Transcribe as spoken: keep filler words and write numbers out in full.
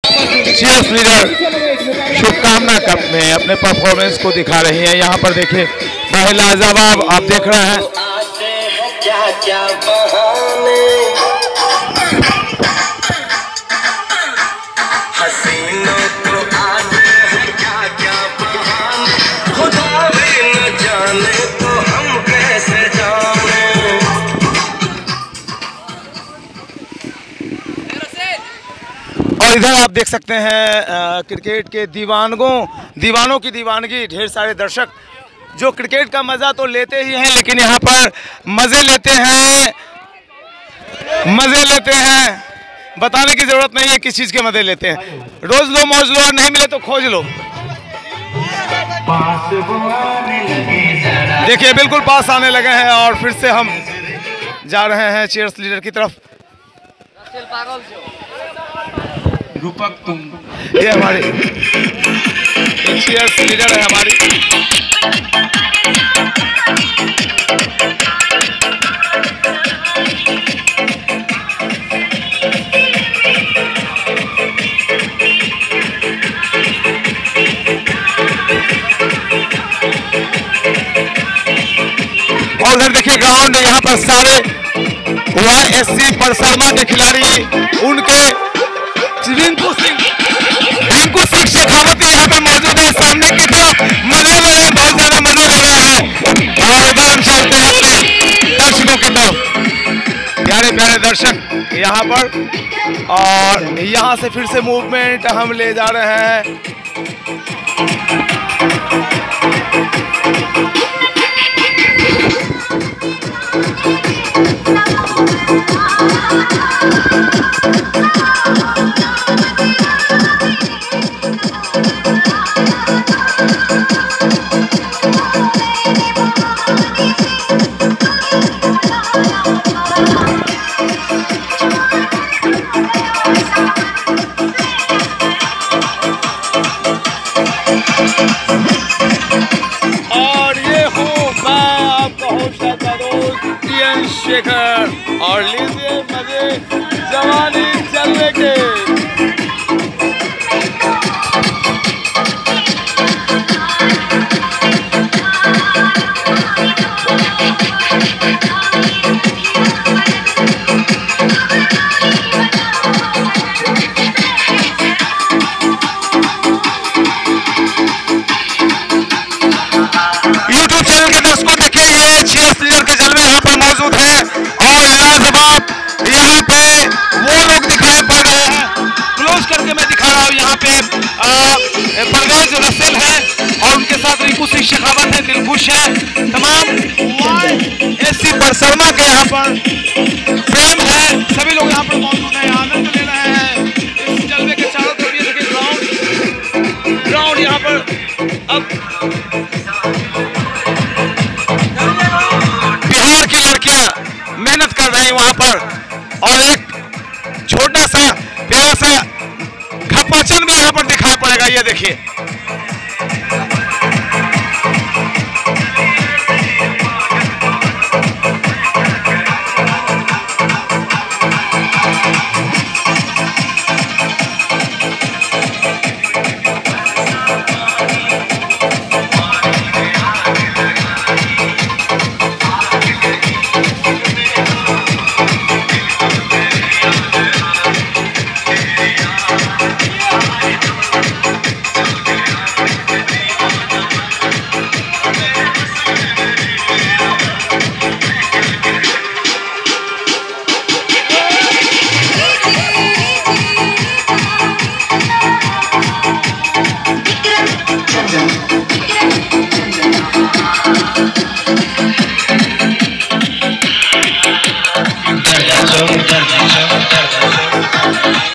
Cheers leader शुभकामना cup में अपने परफॉर्मेंस को दिखा रही है। यहाँ पर देखिए महिला जवाब आप देख रहे हैं। क्या क्या बहाने हसीनों को आते हैं क्या क्या बहाने, खुदा भी न जाने तो हम कैसे जाने। और इधर आप देख सकते हैं आ, क्रिकेट के दीवानों दीवानों की दीवानगी, ढेर सारे दर्शक जो क्रिकेट का मज़ा तो लेते ही हैं, लेकिन यहाँ पर मज़े लेते हैं मज़े लेते हैं बताने की ज़रूरत नहीं है किस चीज़ के मज़े लेते हैं। रोज़ लो मौज लो और नहीं मिले तो खोज लो। देखिए बिल्कुल पास आने लगे हैं और फिर से हम जा रहे हैं चीयर्स लीडर की तरफ। रूपक तुम ये हमारी चीयर्स लीडर है हमारी। और उधर देखिए ग्राउंड, यहाँ पर सारे वाई एस सी परसरमा के खिलाड़ी, उनके रिंकू सिंह रिंकू सिंह शेखावत यहाँ पे मौजूद है। सामने की तरफ मजे ले रहे हैं, बहुत ज्यादा मजे ले रहे हैं। और इधर हम चलते हैं अपने दर्शकों की तरफ, प्यारे प्यारे दर्शक यहाँ पर। और यहाँ से फिर से मूवमेंट हम ले जा रहे हैं। शेखर और लीजिए मजे जवानी चलने के। यूट्यूब चैनल के दर्शकों देखिए ये चीयर्स लीडर के जलवे यहाँ पर मौजूद है और लाजवाब यहाँ पे वो लोग दिखाई पड़ रहे हैं। क्लोज करके मैं दिखा रहा हूँ, यहाँ पे परवेज रसेल है और उनके साथ रिंकू सिंह शेखावत है, दिलखुश है, तमाम वाई एस सी परसरमा के यहाँ पर प्रेम है, सभी लोग यहाँ पर मौजूद हैं, आनंद ले रहे हैं इस जलवे के चारों तरफ। ये देखिए ग्राउंड ग्राउंड यहाँ पर अब बिहार की लड़कियां मेहनत कर रही हैं वहां पर और एक छोटा सा प्यारा सा खपाचन भी यहाँ पर दिखाई पड़ेगा। ये देखिए